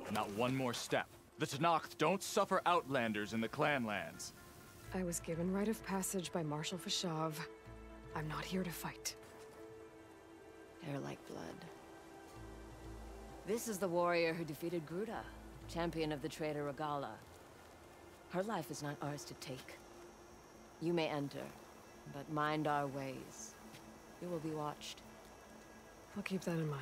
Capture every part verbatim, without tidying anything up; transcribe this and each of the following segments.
Not one more step. The Tenakth don't suffer outlanders in the Clanlands. I was given rite of passage by Marshal Fashav. I'm not here to fight. Hair like blood. This is the warrior who defeated Gruta, champion of the traitor Regalla. Her life is not ours to take. You may enter, but mind our ways. You will be watched. I'll keep that in mind.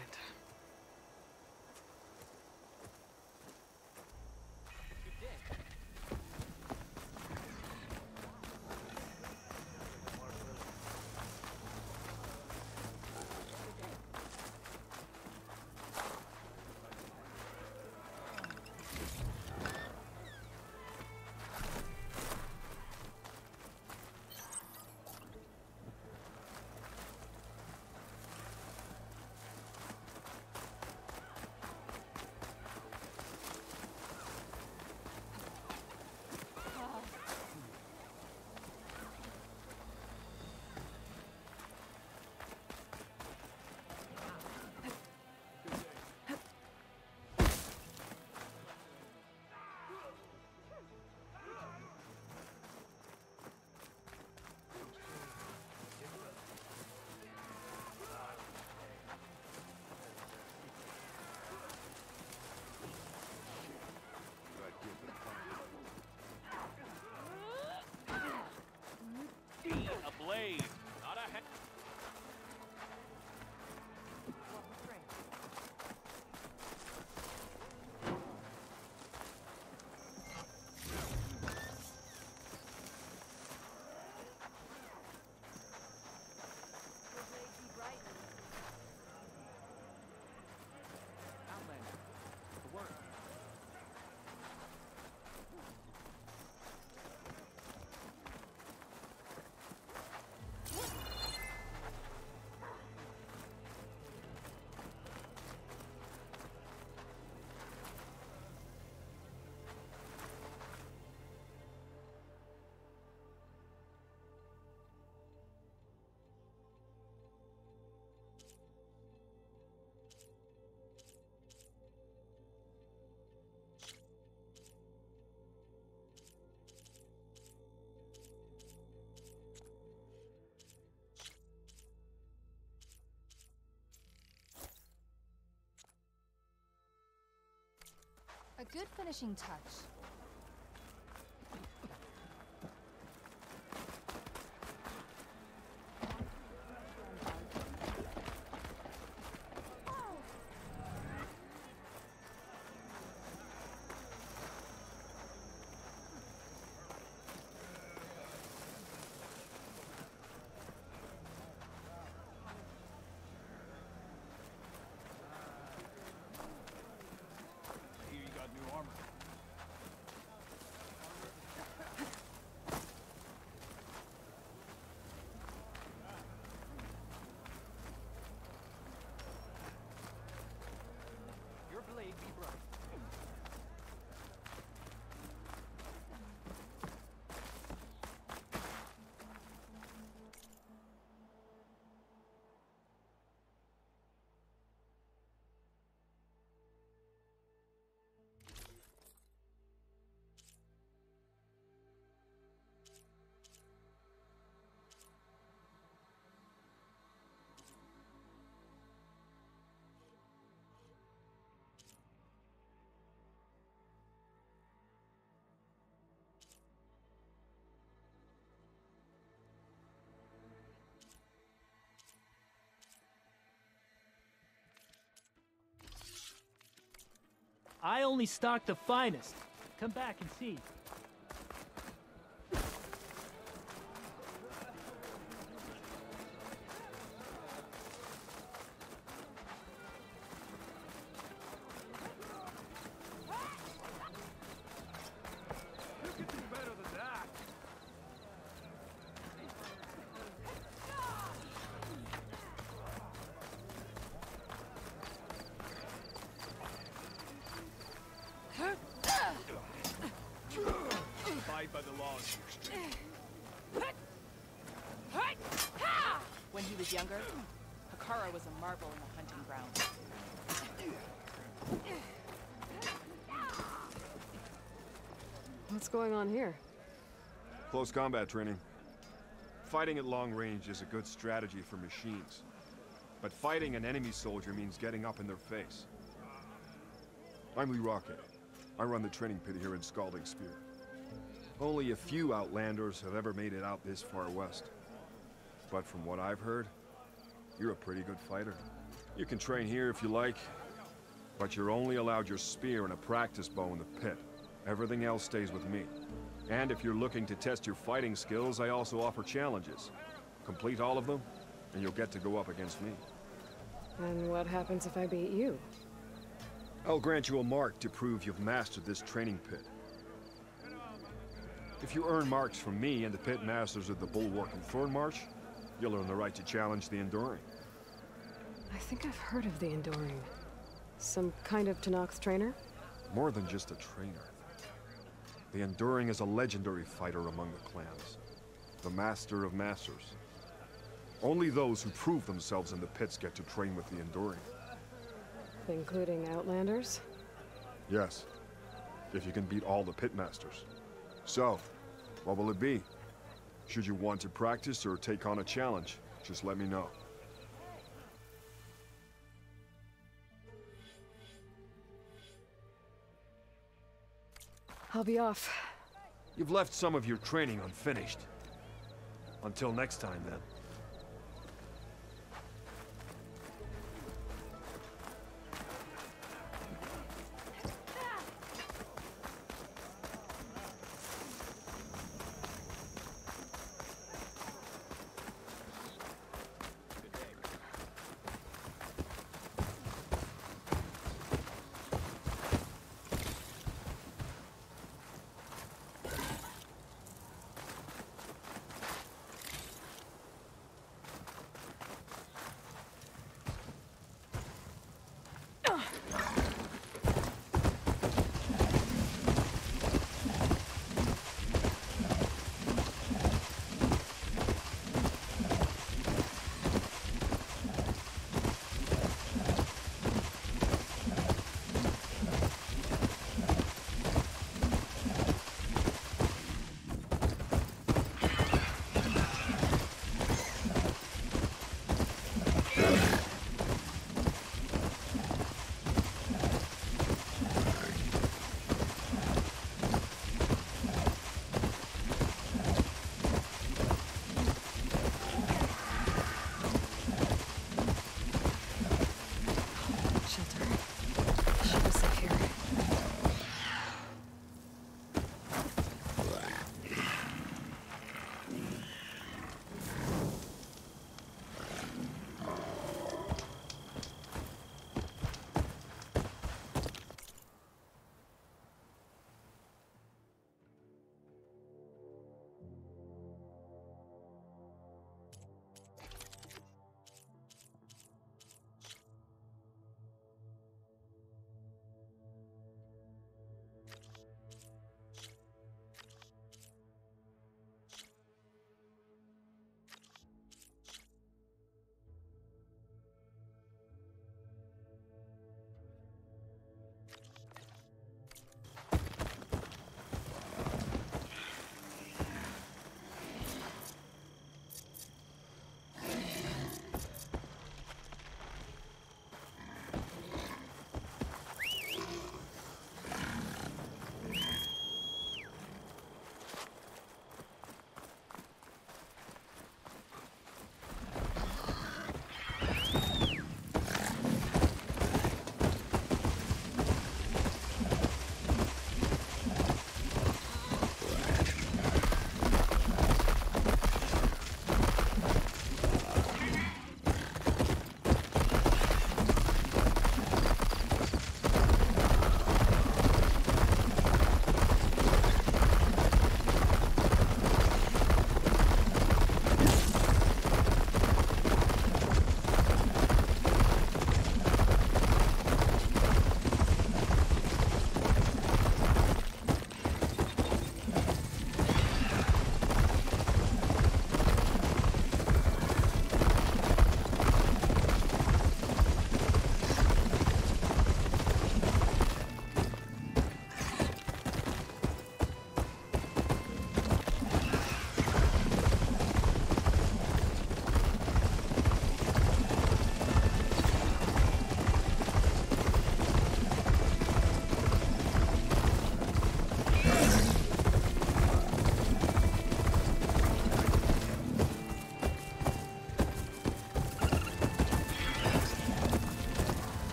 A blade, not a head. Outlander, the word. A good finishing touch. Here you got new armor. Your blade be bright. I only stock the finest. Come back and see. You can do better than that. Abide by the laws. When he was younger, Hakara was a marvel in the hunting ground. What's going on here? Close combat training. Fighting at long range is a good strategy for machines. But fighting an enemy soldier means getting up in their face. I'm Lee Rocket. I run the training pit here in Scalding Spear. Only a few Outlanders have ever made it out this far west. But from what I've heard, you're a pretty good fighter. You can train here if you like, but you're only allowed your spear and a practice bow in the pit. Everything else stays with me. And if you're looking to test your fighting skills, I also offer challenges. Complete all of them, and you'll get to go up against me. And what happens if I beat you? I'll grant you a mark to prove you've mastered this training pit. If you earn marks from me and the pit masters of the Bulwark and Thornmarsh, you'll earn the right to challenge the Enduring. I think I've heard of the Enduring. Some kind of Tenakth trainer? More than just a trainer. The Enduring is a legendary fighter among the clans. The Master of Masters. Only those who prove themselves in the pits get to train with the Enduring. Including Outlanders? Yes. If you can beat all the pit masters. So, what will it be? Should you want to practice or take on a challenge, just let me know. I'll be off. You've left some of your training unfinished. Until next time, then.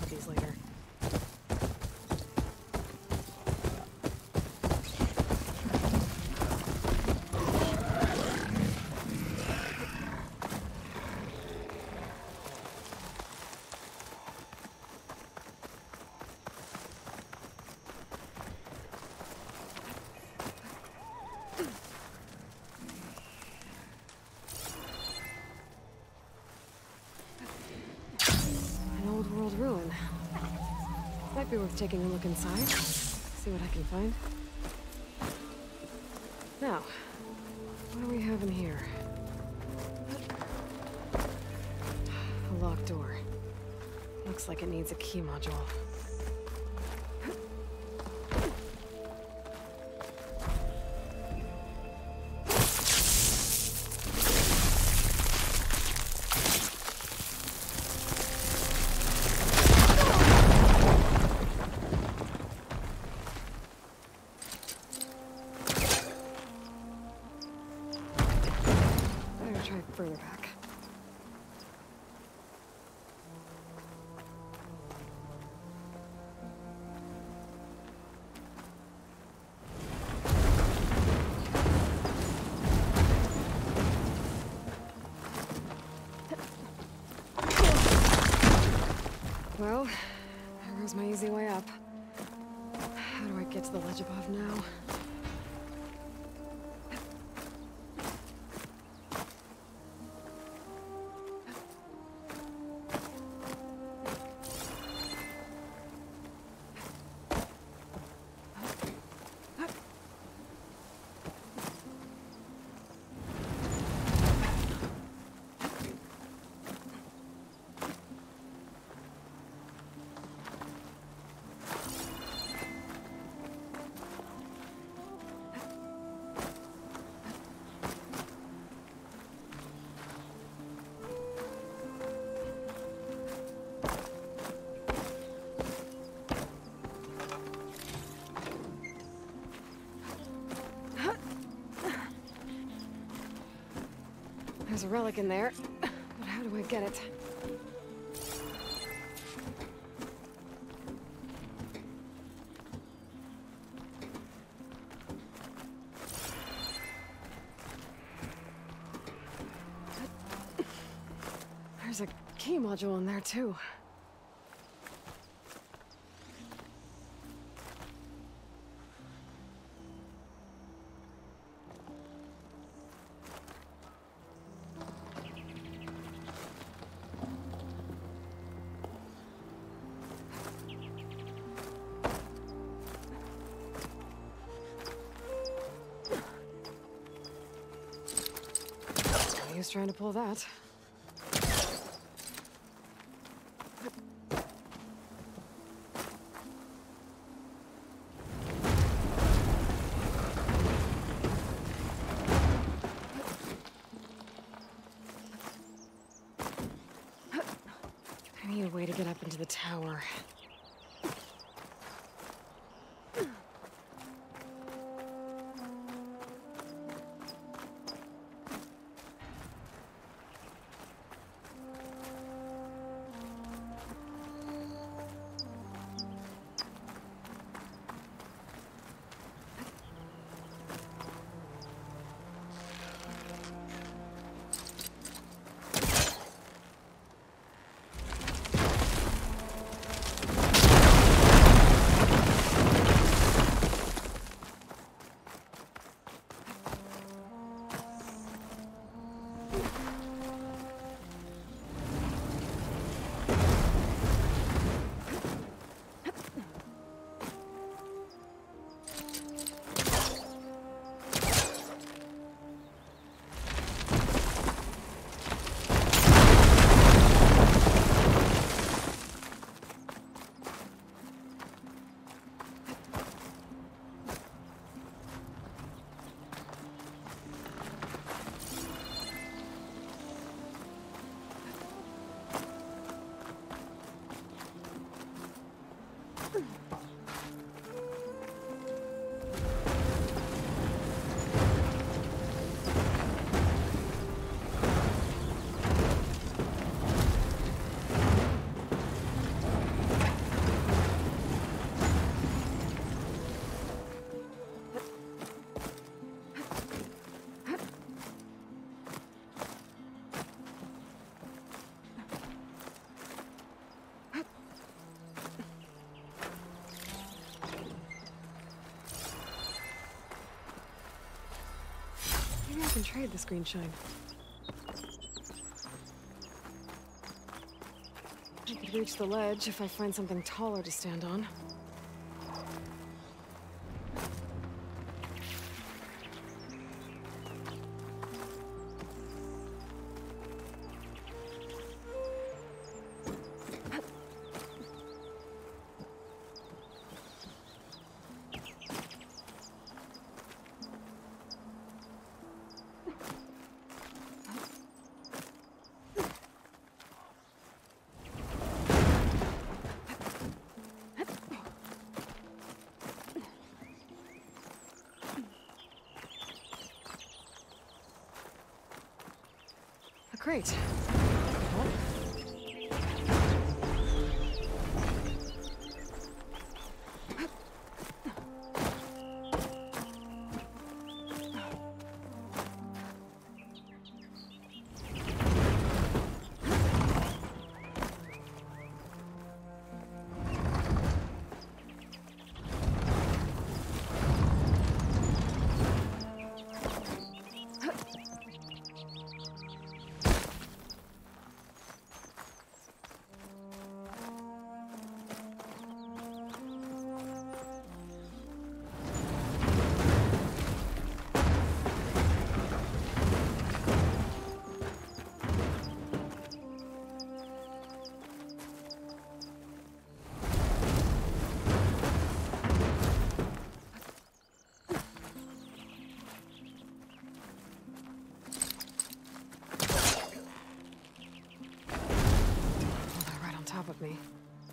these later. Ruin. Might be worth taking a look inside. See what I can find. Now, what do we have in here? A locked door. Looks like it needs a key module. Try further back. Well, there goes my easy way up. How do I get to the ledge above now? There's a relic in there, but how do I get it? There's a key module in there too. He was trying to pull that. I need a way to get up into the tower. can trade this green shine. I could reach the ledge if I find something taller to stand on. Great. Of me.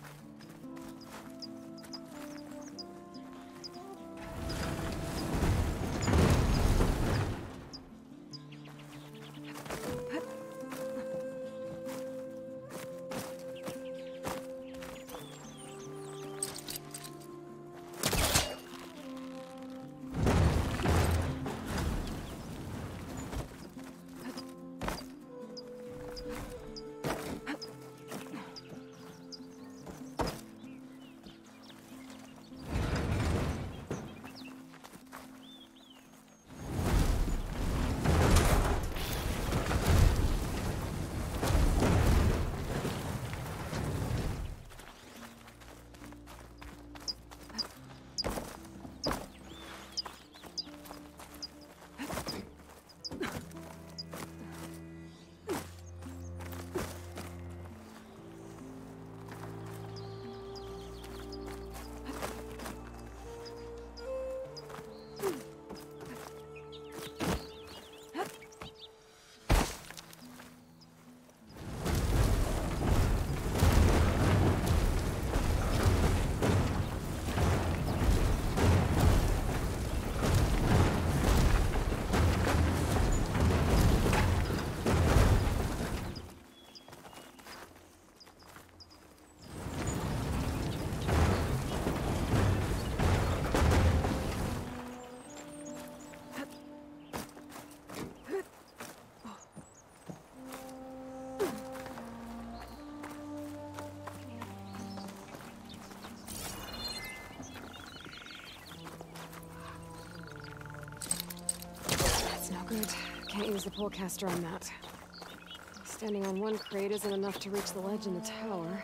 No good. Can't use the polecaster on that. Standing on one crate isn't enough to reach the ledge in the tower.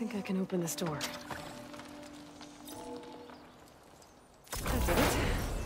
think I can open this door. That did it.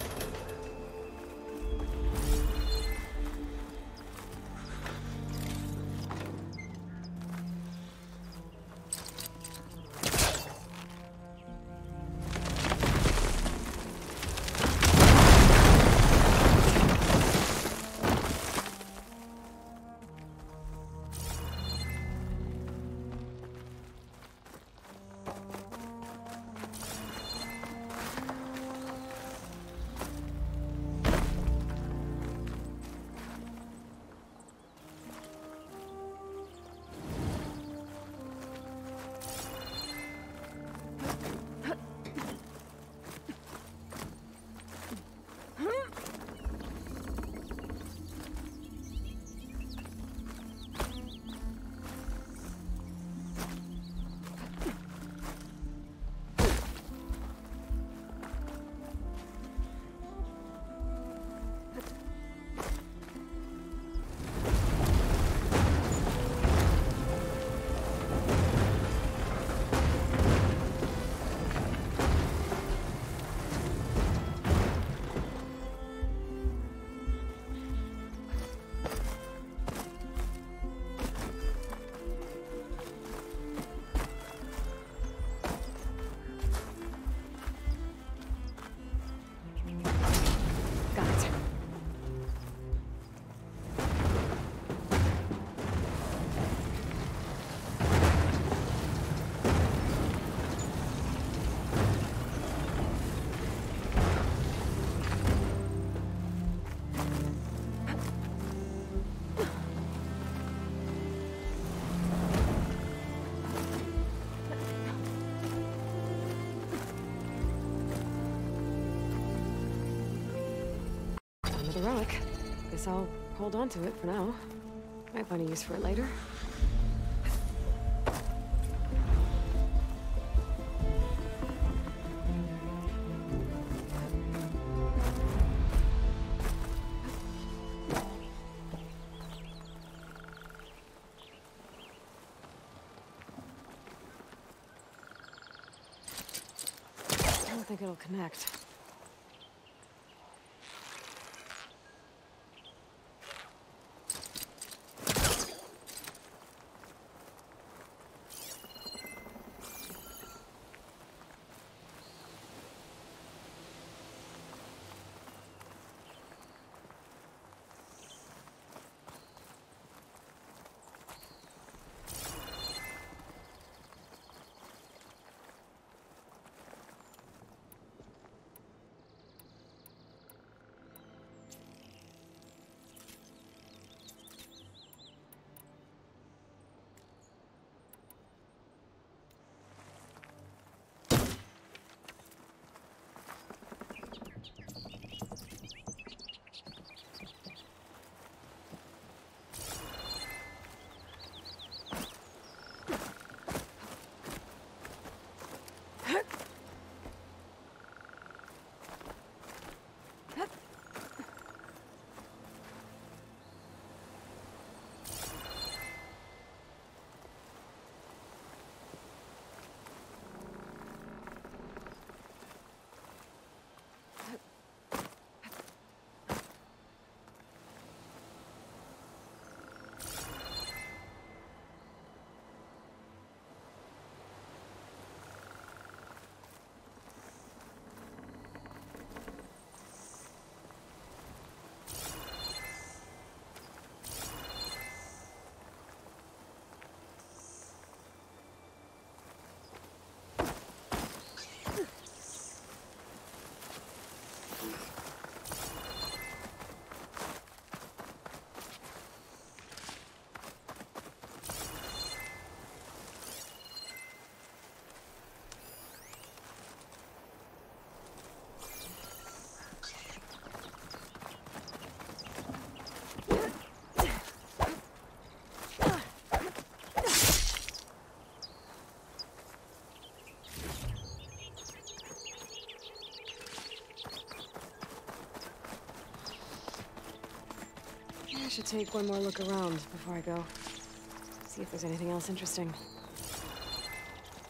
The relic. Guess I'll hold on to it for now. Might find a use for it later. I don't think it'll connect. I should take one more look around before I go. See if there's anything else interesting.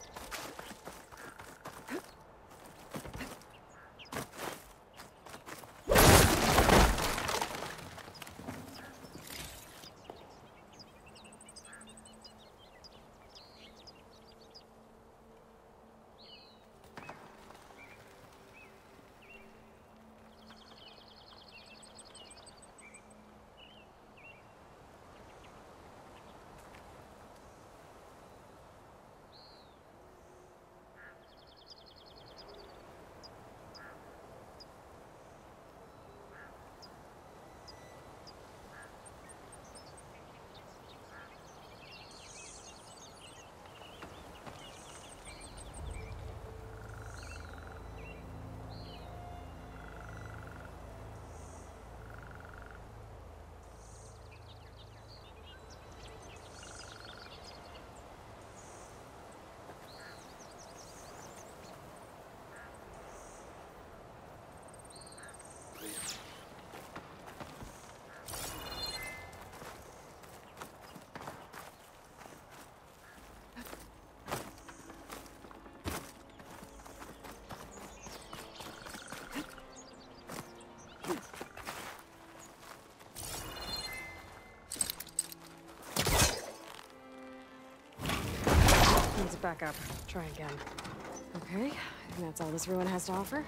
back up. Try again. Okay, I think that's all this ruin has to offer.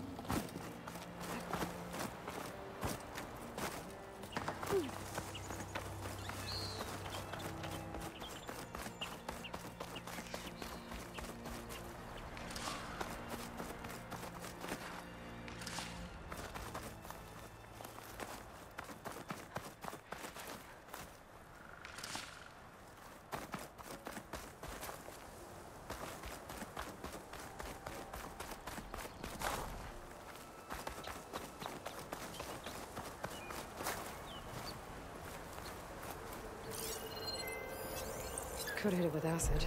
Could hit it with acid.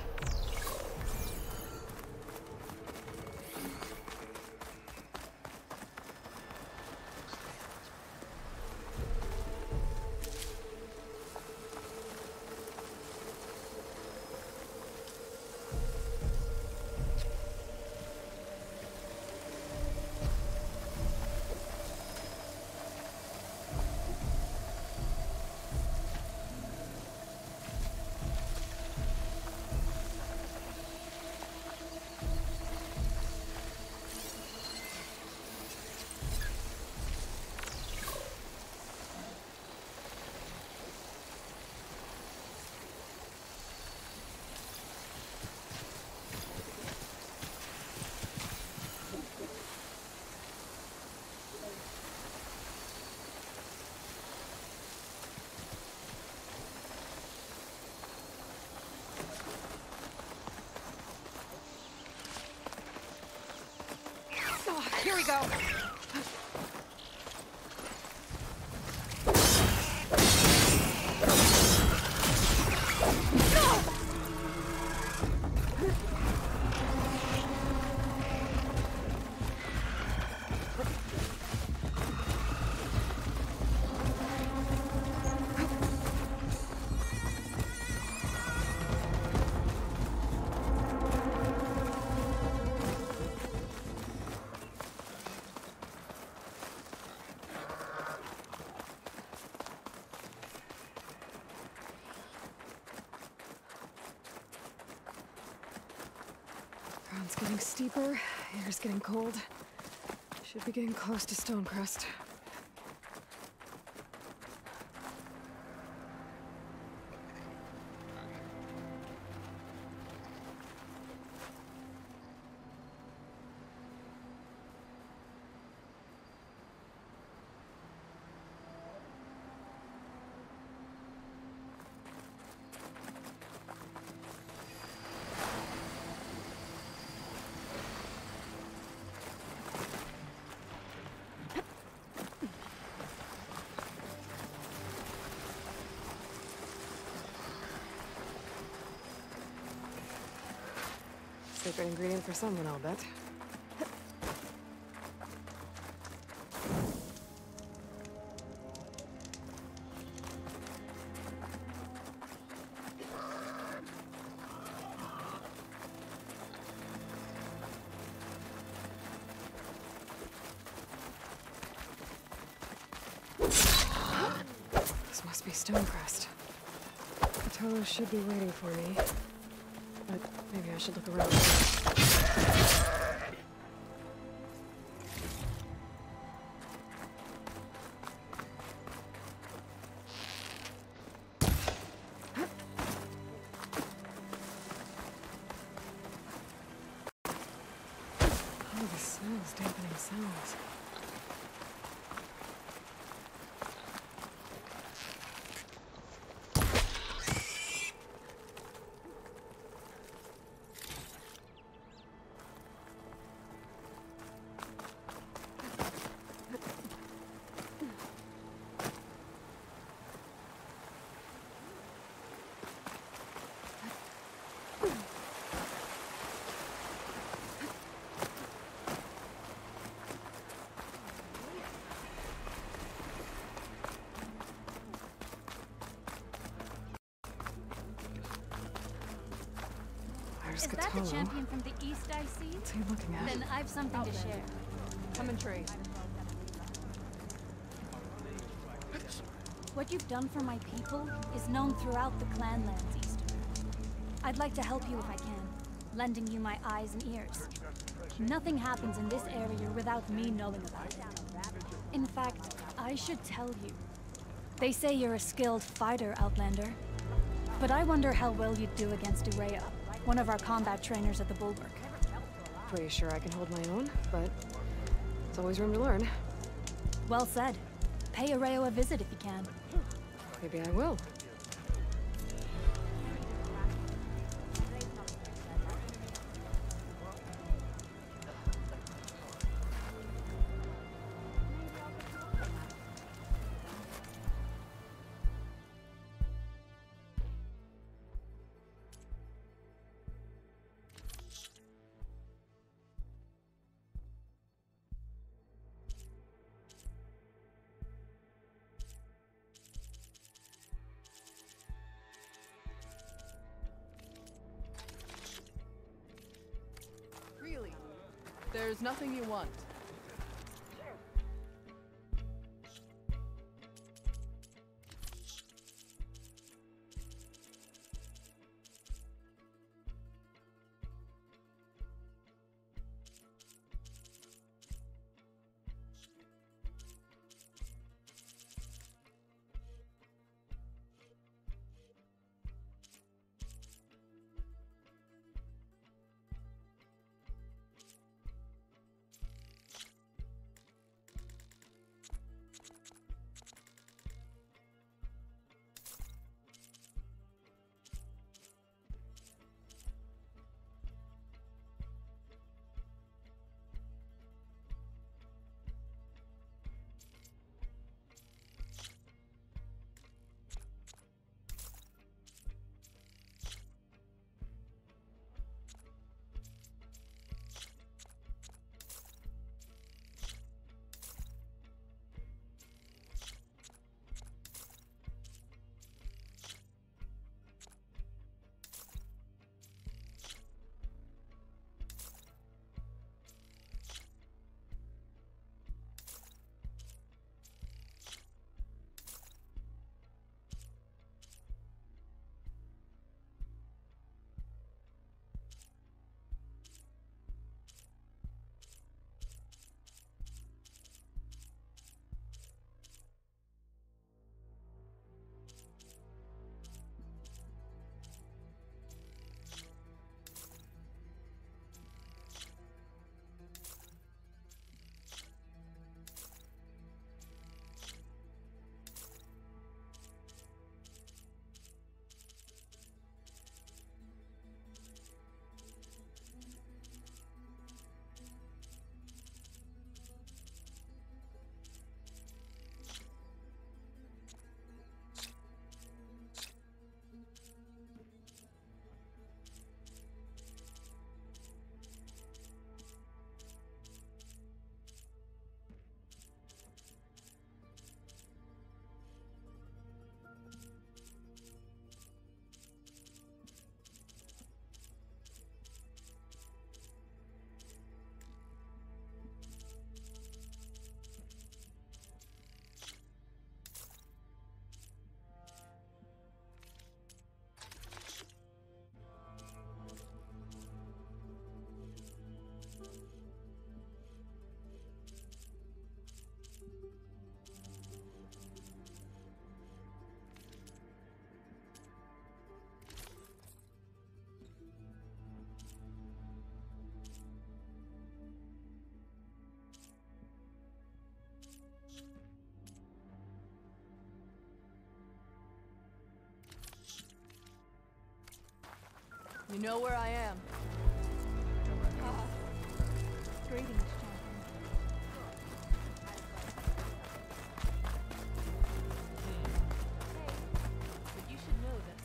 Here we go. Ground's getting steeper, air's getting cold. Should be getting close to Stonecrest. Secret ingredient for someone, I'll bet. This must be Stonecrest. Kotallo should be waiting for me. But maybe I should look around. Oh, the smells, dampening sounds. Is that the champion from the east I see? What's he looking at? Then I've something to share. Come and trade. What you've done for my people is known throughout the Clanlands, Easter. I'd like to help you if I can. lending you my eyes and ears. Nothing happens in this area without me knowing about it. In fact, I should tell you. They say you're a skilled fighter, Outlander. But I wonder how well you'd do against Uraya, one of our combat trainers at the Bulwark. Pretty sure I can hold my own, but there's always room to learn. Well said. Pay Uraya a visit if you can. Maybe I will. Really? There's nothing you want. You know where I am. Greetings, champion. But you should know this.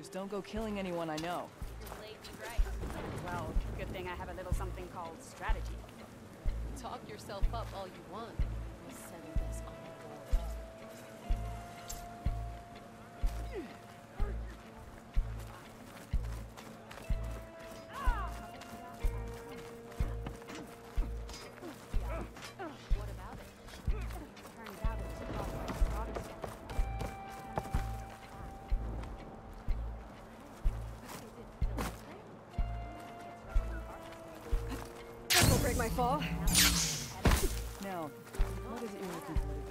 Just don't go killing anyone I know. Well, good thing I have a little something called strategy. Talk yourself up all you want. We'll settle this on the board. What about it? Turns out it was caused by a Protestant. This will break my fall. Now, what is it you're looking for today?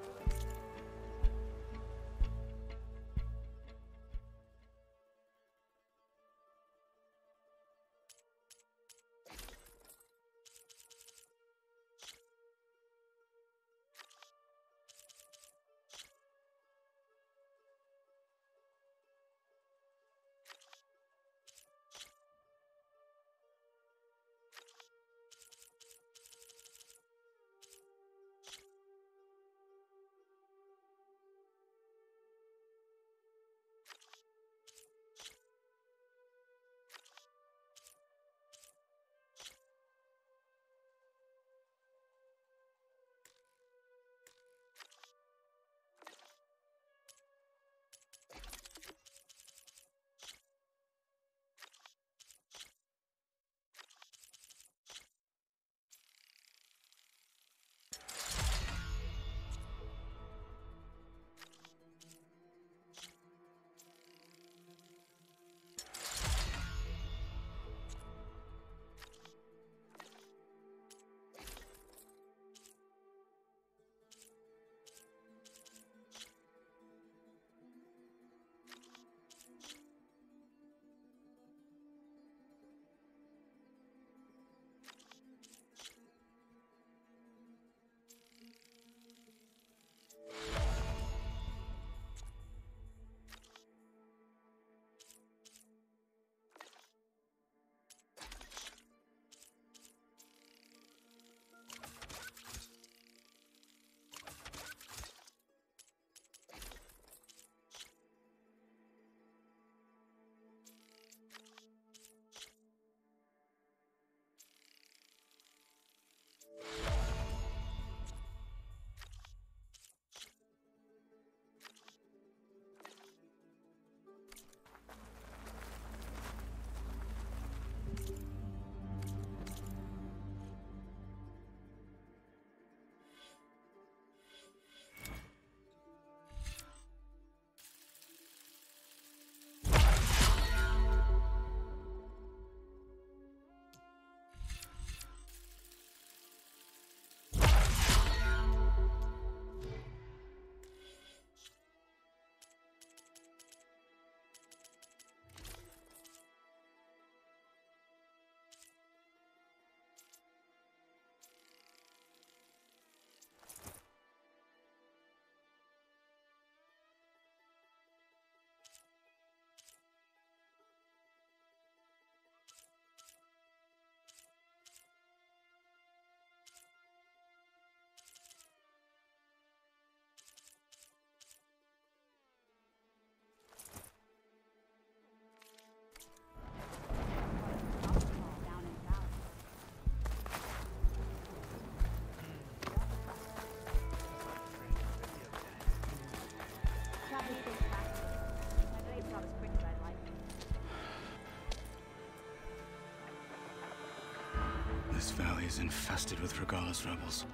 This valley is infested with Regalla's rebels.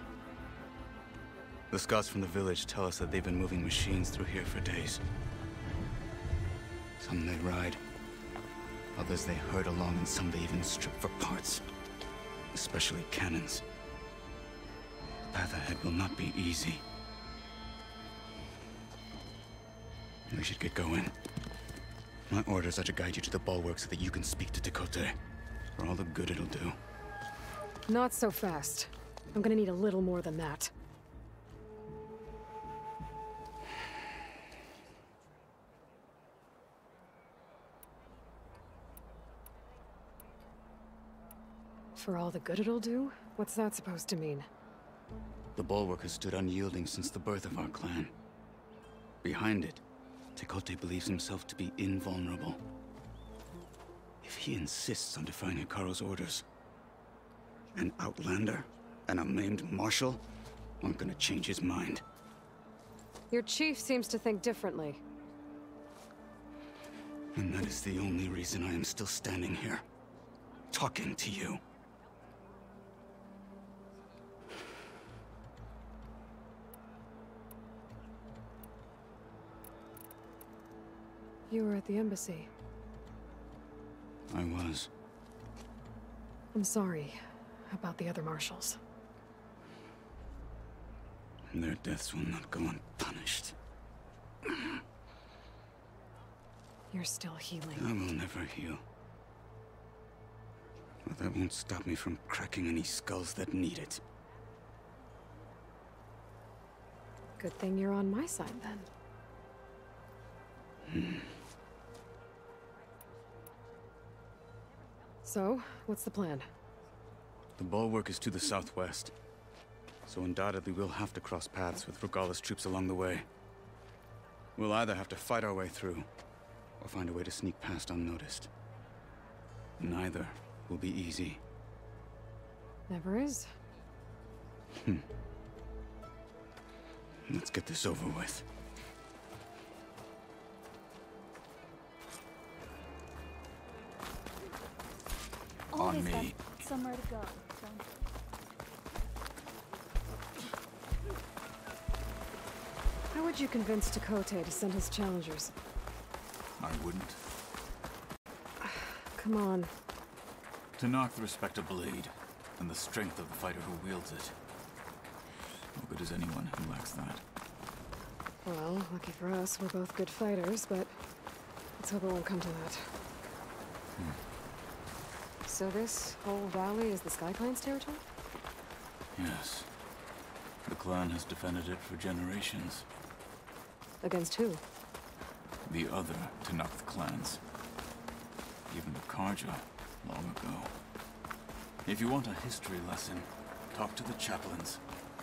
The scouts from the village tell us that they've been moving machines through here for days. Some they ride, others they herd along, and some they even strip for parts. Especially cannons. The path ahead will not be easy. We should get going. My orders are to guide you to the bulwark so that you can speak to Tekotteh. For all the good it'll do. Not so fast. I'm gonna need a little more than that. For all the good it'll do? What's that supposed to mean? The bulwark has stood unyielding since the birth of our clan. Behind it, Tekotteh believes himself to be invulnerable. If he insists on defying Hekarro's orders, an outlander and a maimed marshal aren't gonna change his mind. Your chief seems to think differently. And that is the only reason I am still standing here, talking to you. You were at the embassy. I was. I'm sorry about the other marshals. Their deaths will not go unpunished. You're still healing. I will never heal. But that won't stop me from cracking any skulls that need it. Good thing you're on my side, then. Hmm. So, what's the plan? The bulwark is to the southwest, so undoubtedly we'll have to cross paths with Regalla's troops along the way. We'll either have to fight our way through, or find a way to sneak past unnoticed. Neither will be easy. Never is. Hmm. Let's get this over with. Always On me. have somewhere to go, don't you? How would you convince Tekotteh to send his challengers? I wouldn't. Come on. Tenakth respect a blade, and the strength of the fighter who wields it. No good is anyone who lacks that. Well, lucky for us, we're both good fighters, but let's hope it won't come to that. Hmm. So this whole valley is the Sky Clan's territory? Yes. The clan has defended it for generations. Against who? The other Tenakth clans. Even the Carja, long ago. If you want a history lesson, talk to the chaplains.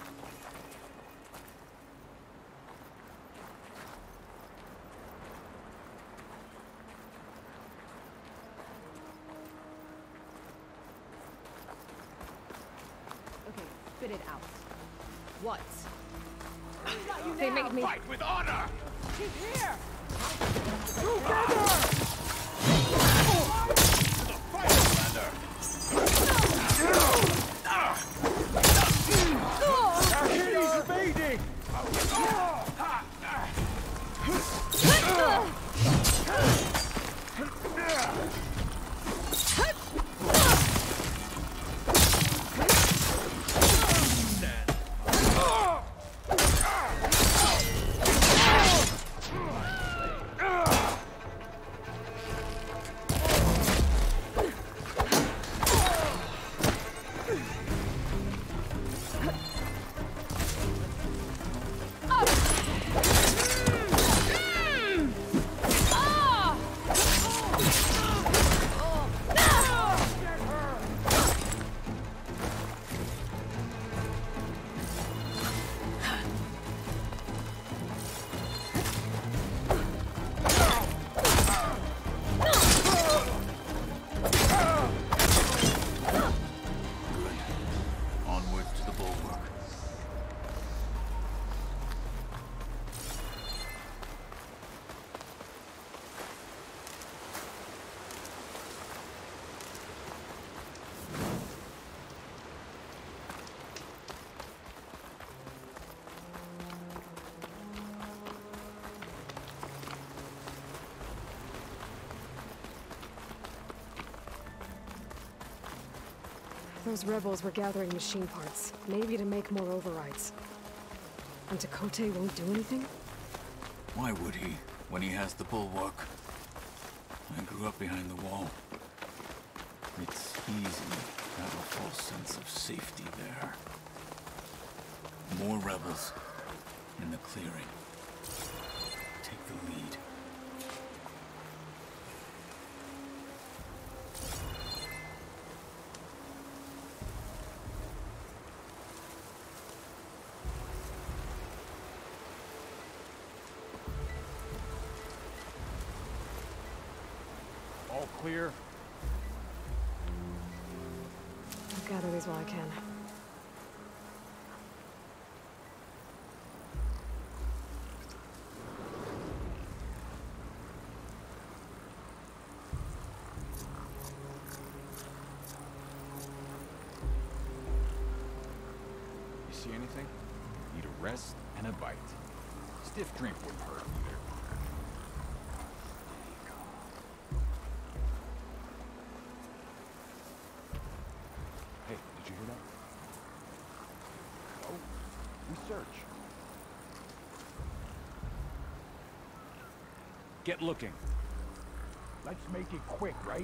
Okay, spit it out. What? They made me... Fight with honor! He's here! Achilles evading! Those rebels were gathering machine parts, maybe to make more overrides. And Tekotteh won't do anything? Why would he, when he has the bulwark? I grew up behind the wall. It's easy to have a false sense of safety there. More rebels in the clearing. Take the lead. clear? I'll gather these while I can. You see anything? Need a rest and a bite. Stiff drink wouldn't hurt either. Hey, did you hear that? Oh, research. Get looking. Let's make it quick, right?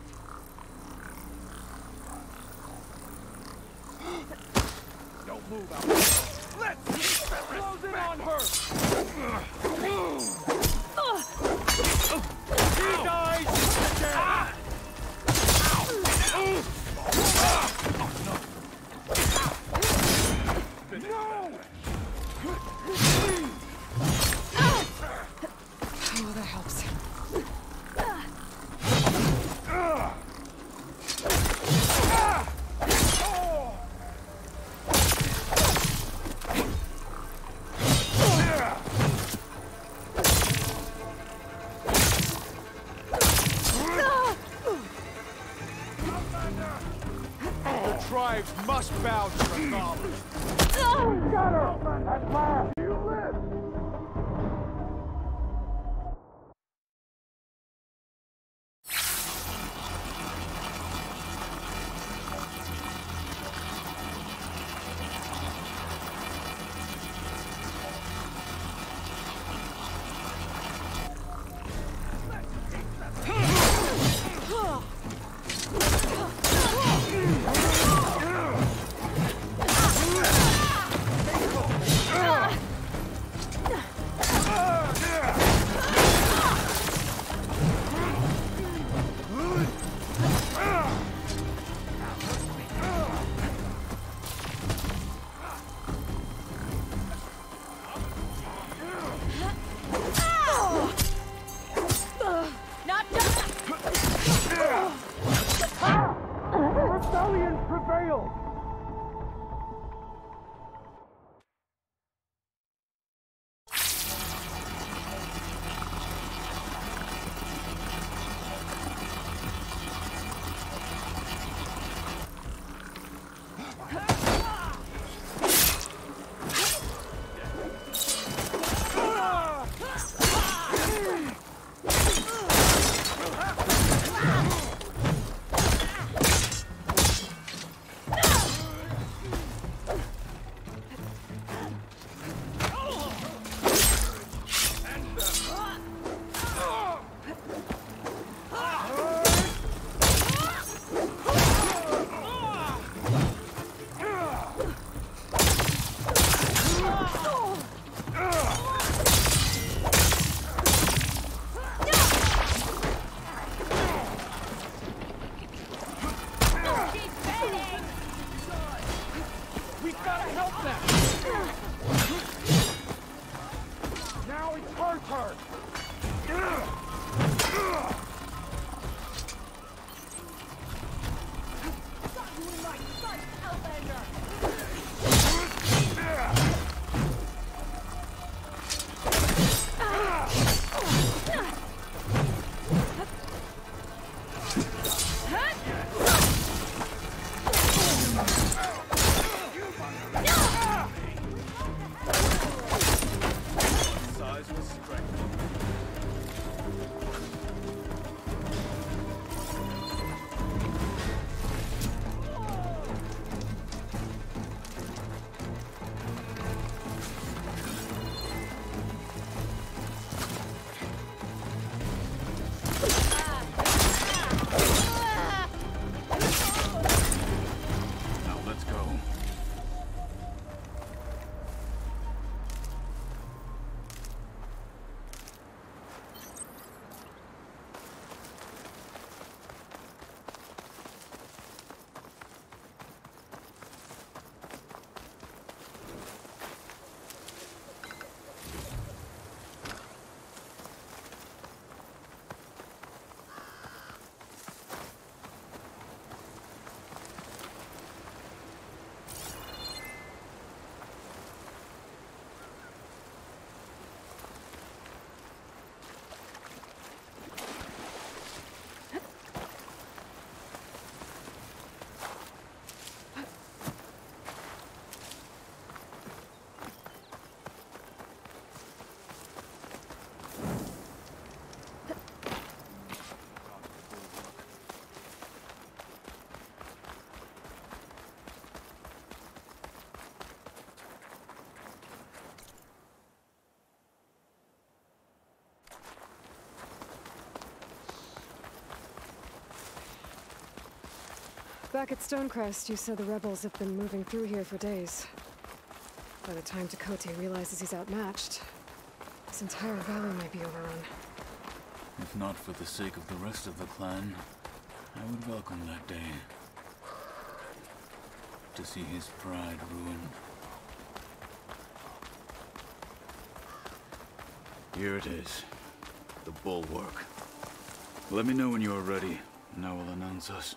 Don't move out. Let's close in on her. He dies! Ah! Oh, that helps. Tribes must bow to the knowledge. Got her! At last! You live! Back at Stonecrest, you said the rebels have been moving through here for days. By the time Tekotteh realizes he's outmatched, this entire valley might be overrun. If not for the sake of the rest of the clan, I would welcome that day. To see his pride ruined. Here it is. The bulwark. Let me know when you are ready, and I will announce us.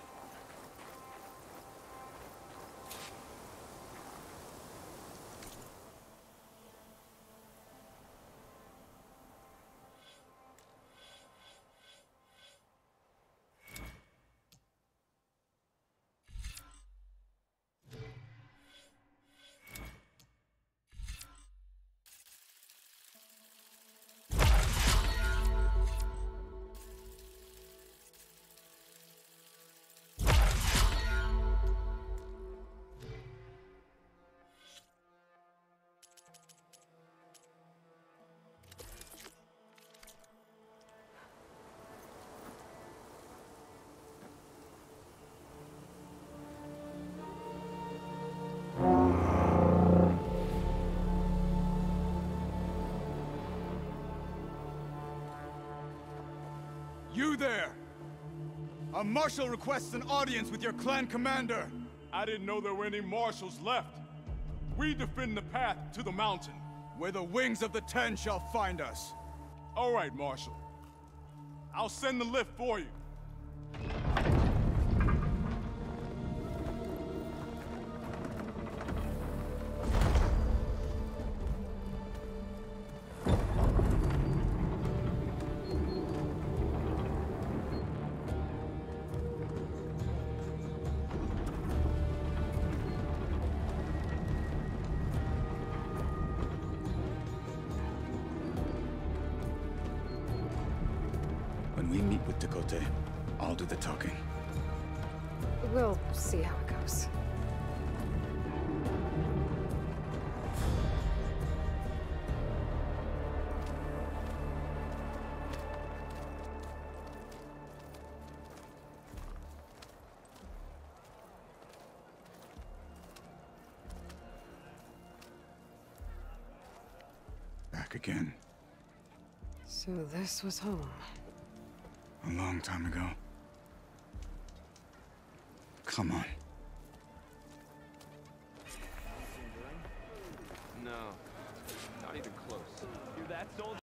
You there! A marshal requests an audience with your clan commander! I didn't know there were any marshals left. We defend the path to the mountain. Where the wings of the Ten shall find us. All right, Marshal. I'll send the lift for you. When we meet with Tekotteh, I'll do the talking. We'll see how it goes. Back again. So this was home. A long time ago. Come on. No, not even close. You're that soldier.